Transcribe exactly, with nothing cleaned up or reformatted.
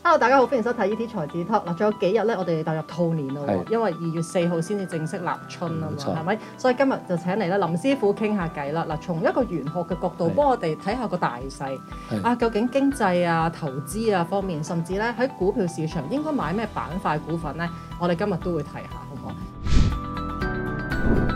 Hello， 大家好，歡迎收睇 E T 財智 Talk 嗱，仲有幾日咧，我哋踏入兔年咯喎，因為二月四號先至正式立春啊嘛，係咪？所以今日就請嚟咧林師傅傾下偈啦。嗱，從一個玄學嘅角度幫我哋睇下個大勢啊，究竟經濟啊、投資啊方面，甚至咧喺股票市場應該買咩板塊股份咧，我哋今日都會睇下，好唔好？